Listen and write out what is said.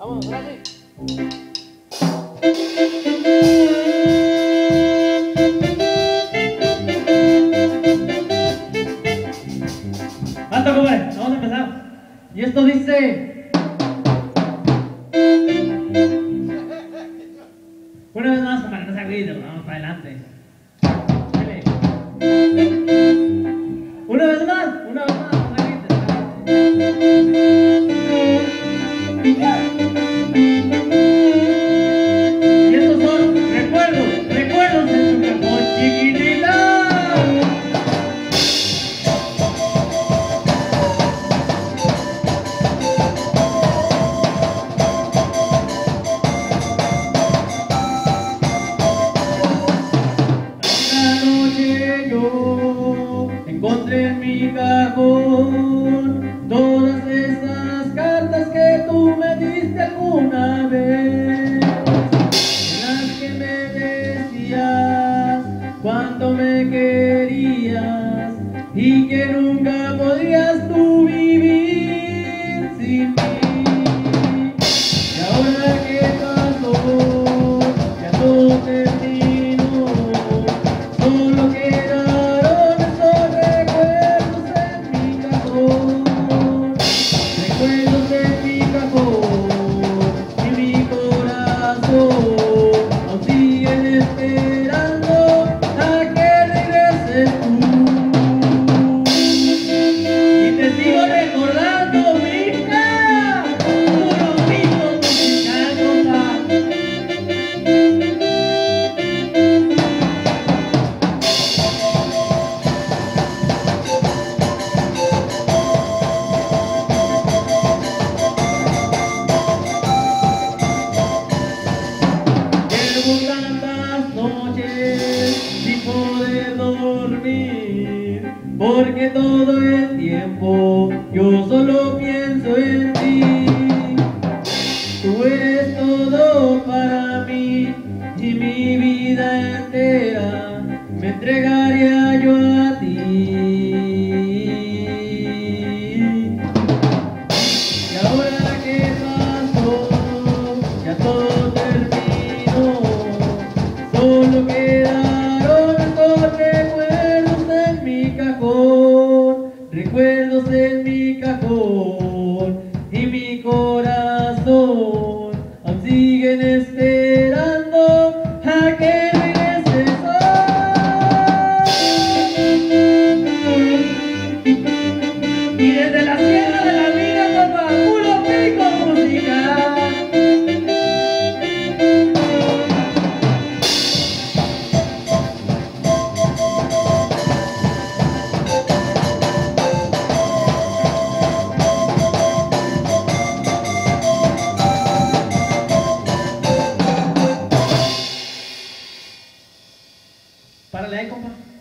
Vamos, ahora sí. Basta, compadre, vamos a empezar. Y esto dice. Una vez más, compadre, no se agüite, vamos para adelante. Dale. Una vez más, no se agüite, no se agüite. Y estos son recuerdos de su cajón chiquitita. Encontré en mi cajón todas esas cartas que tú me diste alguna vez, las que me decías cuánto me querías y que nunca podías tú vivir sin mí. Y ahora que pasó, ya todo terminó, solo quedaron esos recuerdos en mi cajón, recuerdos en mi cajón, y mi corazón aún siguen esperando a que regreses tú. Y te sigo recordando, mija, puro ritmo musical, llevo tantas noches sin poder dormir, porque todo el tiempo yo solo pienso en ti. Tú eres todo para mí y mi vida entera me entregaría yo a ti. Y ahora que pasó, ya todo terminó, solo quedaron estos recuerdos en mi cajón, recuerdos en mi cajón, y mi corazón aún siguen esperando a que regreses hoy. Y desde la sierra de la mina, compa, puro pico musical. Párale ahí, compa.